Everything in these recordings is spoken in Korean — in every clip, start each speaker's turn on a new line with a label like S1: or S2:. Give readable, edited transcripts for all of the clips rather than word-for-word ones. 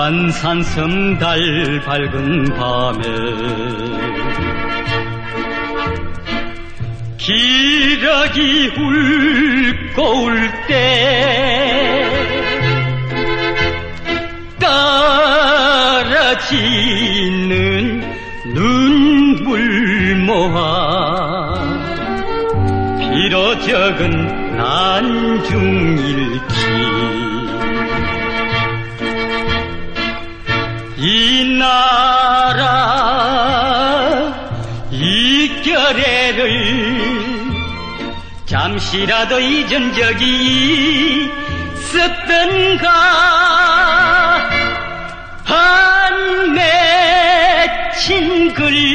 S1: 한산섬 달 밝은 밤에 기러기 울고 울 때 떨어지는 눈물 모아 비로 적은 난중일기 이 나라 이 결애를 잠시라도 잊은 적이 있었던가 한 맺힌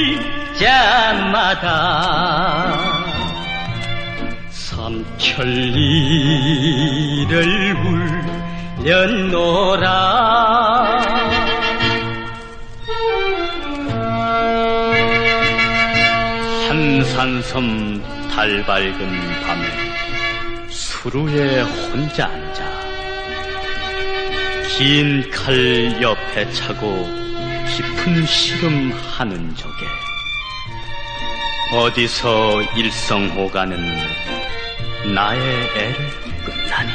S1: 글자마다 삼천리를 울려노라 한산섬 달 밝은 밤에 수루에 혼자 앉아 긴 칼 옆에 차고 깊은 시름하는 적에 어디서 일성호가는 나의 애를 끝나니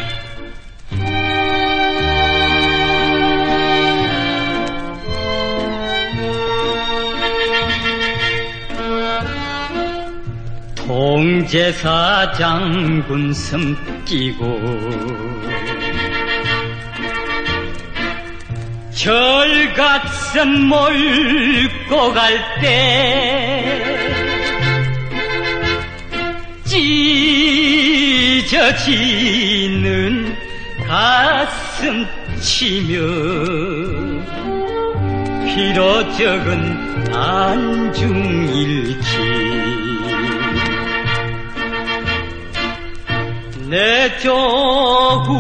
S1: 동제사 장군 섬기고 절갓선 몰고 갈 때 찢어지는 가슴 치며 피로 적은 안중일기 내 조국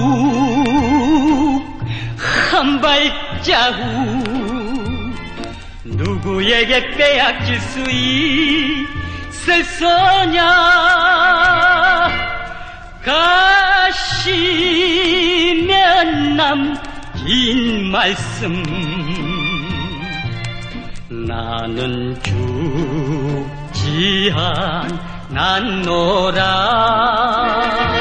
S1: 한 발자국 누구에게 빼앗길 수 있을서냐 가시면 남긴 말씀 나는 죽지 않았노라